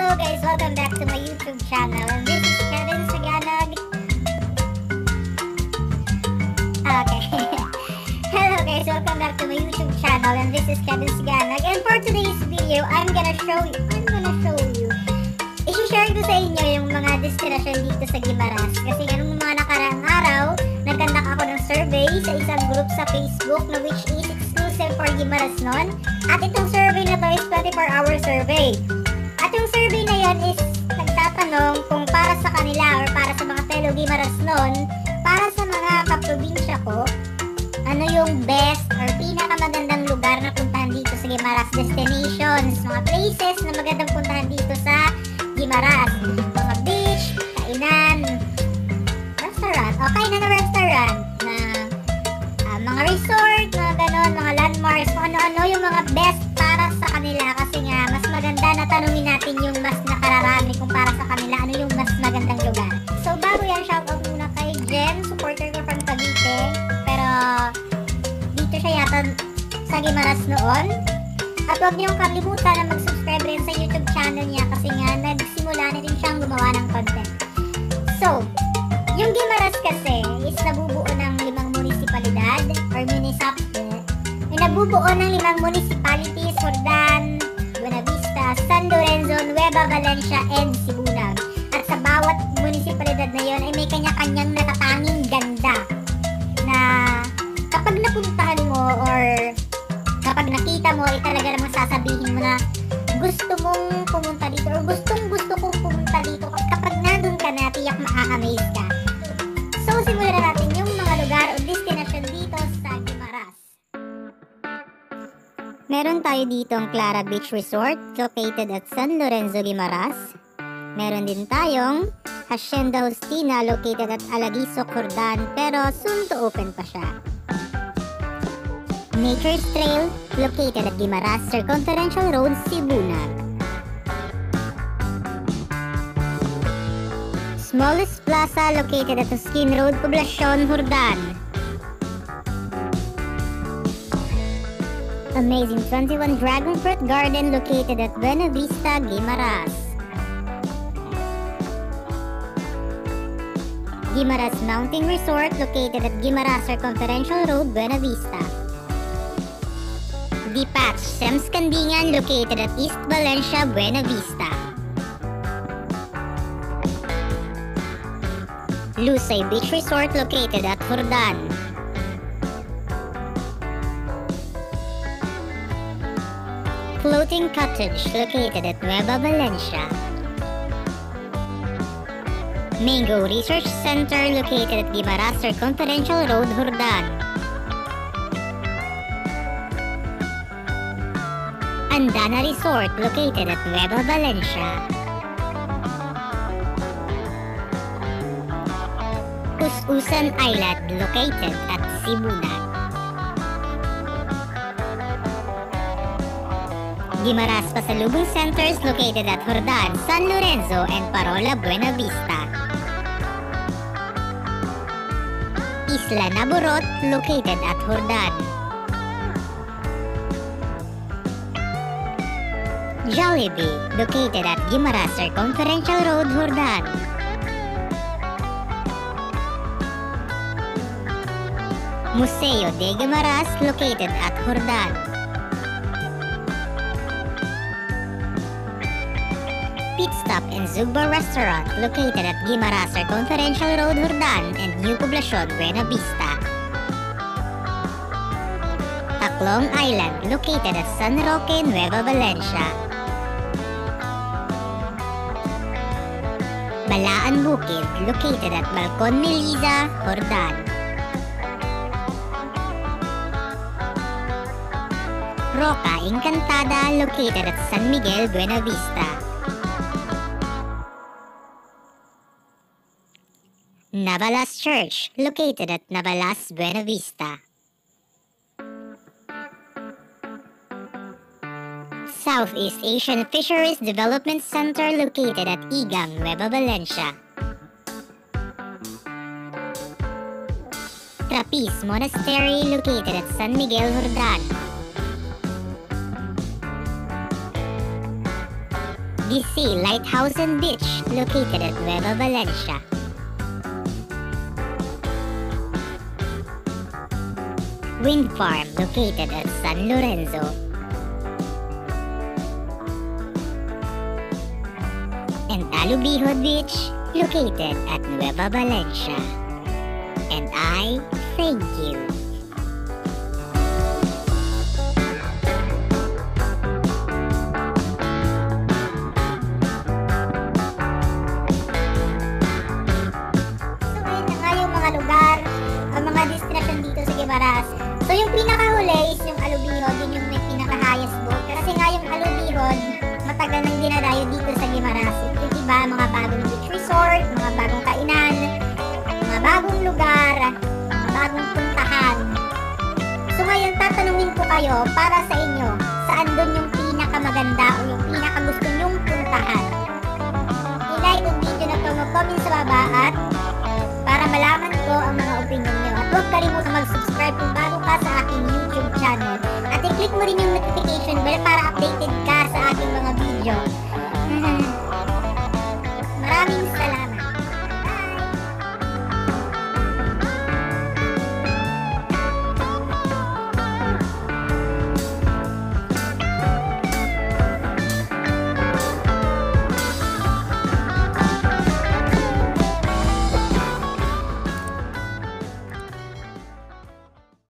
Hello guys, welcome back to my YouTube channel, and this is Kevin Saganag. Okay. Hello guys, welcome back to my YouTube channel, and this is Kevin Saganag. And for today's video, I'm gonna show you. I-share ko sa inyo yung mga destinasyon dito sa Guimaras. Kasi anong mga nakaraang araw, nagkandak ako ng survey sa isang group sa Facebook na which is exclusive for Guimaras nun. At itong survey na to is 24-hour survey. At yung survey na yan is nagtatanong kung para sa kanila or para sa mga fellow Guimaras nun, para sa mga kaprobinsya ko, ano yung best or pinakamagandang lugar na puntahan dito sa Guimaras, destinations, mga places na magandang puntahan dito sa Guimaras, mga beach, kainan, restaurant, o kainan na restaurant, na mga resort, mga ganon, mga landmarks, kung ano-ano yung mga best para sa kanila. Kasi nga, mas maganda na tanungin natin yung mas nakararami kung para sa kanila, ano yung mas magandang lugar. So, bago yan, shoutout muna kay Jen, supporter ko from Cavite, pero dito siya yata sa Guimaras noon. At huwag niyong kalimutan na mag-subscribe rin sa YouTube channel niya kasi nga nagsimula na rin siyang gumawa ng content. So, yung Guimaras kasi is nabubuo ng 5 munisipalidad or municipality. May nabubuo ng 5 municipalities: Jordan, Buenavista, San Lorenzo, Nueva Valencia, and Sibunag. At sa bawat munisipalidad na yon ay may kanya-kanyang natatanging ganda na kapag napuntahan mo or kapag nakita mo, ay talaga namang sasabihin mo na gusto mong pumunta dito or gusto kong pumunta dito. Kapag nandun ka na, tiyak maa-amaze ka. So, simulan na natin yung mga lugar o destination dito sa Guimaras. Meron tayo dito ang Clara Beach Resort located at San Lorenzo, Guimaras. Meron din tayong Hacienda Justina located at Alaguiso, Jordan, pero soon to open pa siya. Nature's Trail located at Guimaras Circumferential Road, Sibunag. Smallest Plaza located at Tuskin Road, Poblacion, Jordan. Amazing 21 Dragon Fruit Garden located at Buenavista, Guimaras. Guimaras Mountain Resort located at Guimaras Circumferential Road, Buenavista. Dipatch Sems Candingan located at East Valencia, Buenavista. Lusay Beach Resort located at Jordan. Floating Cottage located at Nueva Valencia. Mango Research Center located at Guimaras Circumferential Road, Jordan. Andana Resort located at Nueva Valencia. Us-Usan Island located at Sibunag. Guimaras Pasalubong Centers located at Jordan, San Lorenzo, and Parola, Buenavista. Isla Naborot located at Jordan. Jollibee located at Guimaras Circumferential Road, Jordan. Museo de Guimaras located at Jordan. Pit Stop and Zugba Restaurant located at Guimaras Circumferential Road, Jordan and New Poblacion, Buenavista. Taclong Island located at San Roque, Nueva Valencia. Balaan Bukid located at Balcon Meliza, Jordan. Roca Encantada located at San Miguel, Buenavista. Navalas Church located at Navalas, Buenavista. Southeast Asian Fisheries Development Center located at Igang, Nueva Valencia. Trapiz Monastery located at San Miguel, Jordan. DC Lighthouse and Beach, located at Nueva Valencia. Wind Farm, located at San Lorenzo. And Alubijo Beach, located at Nueva Valencia. And I thank you. Lugar, ang mga destination dito sa Guimaras. So yung pinakahuli is yung Alubijo, din yung may pinaka-highest boat. Kasi nga yung Alubijo, matagal nang dinadayo dito sa Guimaras. Ito diba, mga bagong beach resort, mga bagong kainan, mga bagong lugar, mga bagong puntahan. So ngayon, tatanungin ko kayo, para sa inyo, saan doon yung pinakamaganda o yung pinakagusto nyong puntahan? I-like yung video na to, mag-comment sa baba at para malaman ko ang mga opinion nyo. At huwag kalimutan mag-subscribe kung bago ka sa aking YouTube channel. At i-click mo rin yung notification bell para updated ka